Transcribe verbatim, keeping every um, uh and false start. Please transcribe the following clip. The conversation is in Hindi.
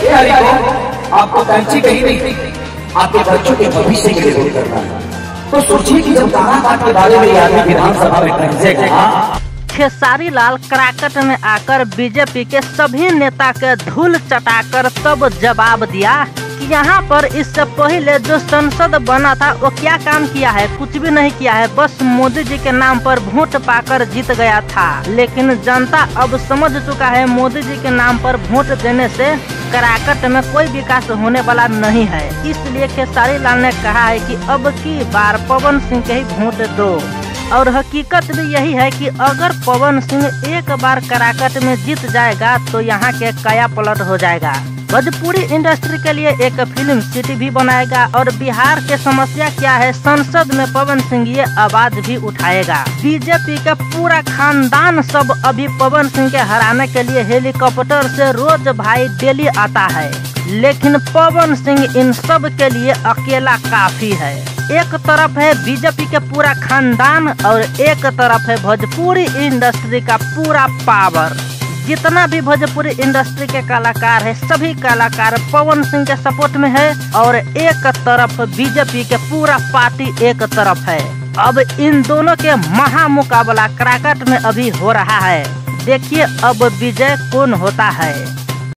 ए हरिको, आपको कैंची कहीं नहीं, आपके बच्चों के भविष्य के लिए वोट करना है। तो सोचिए कि जब काराकाट के बारे में आदमी विधानसभा में पहुंचेगा। खेसारी लाल कराकट में आकर बीजेपी के सभी नेता के धूल चटाकर तब जवाब दिया कि यहाँ पर इससे पहले जो संसद बना था वो क्या काम किया है, कुछ भी नहीं किया है, बस मोदी जी के नाम पर वोट पाकर जीत गया था। लेकिन जनता अब समझ चुका है मोदी जी के नाम पर वोट देने से कराकट में कोई विकास होने वाला नहीं है। इसलिए खेसारी लाल ने कहा है कि अब की बार पवन सिंह के ही वोट दो। और हकीकत भी यही है कि अगर पवन सिंह एक बार कराकट में जीत जाएगा तो यहाँ के काया पलट हो जाएगा। भोजपुरी इंडस्ट्री के लिए एक फिल्म सिटी भी बनाएगा और बिहार के समस्या क्या है संसद में पवन सिंह ये आवाज भी उठाएगा। बीजेपी का पूरा खानदान सब अभी पवन सिंह के हराने के लिए हेलीकॉप्टर से रोज भाई डेली आता है, लेकिन पवन सिंह इन सब के लिए अकेला काफी है। एक तरफ है बीजेपी के पूरा खानदान और एक तरफ है भोजपुरी इंडस्ट्री का पूरा पावर। जितना भी भोजपुरी इंडस्ट्री के कलाकार है सभी कलाकार पवन सिंह के सपोर्ट में है और एक तरफ बीजेपी के पूरा पार्टी एक तरफ है। अब इन दोनों के महामुकाबला कराकट में अभी हो रहा है। देखिए अब विजय कौन होता है।